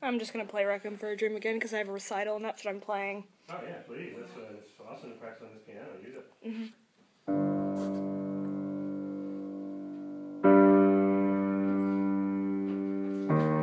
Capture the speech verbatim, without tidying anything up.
I'm just going to play Requiem for a Dream again because I have a recital and that's what I'm playing. Oh, yeah, please. That's, uh, that's awesome to practice on this piano. Use it. Mm-hmm. Thank you.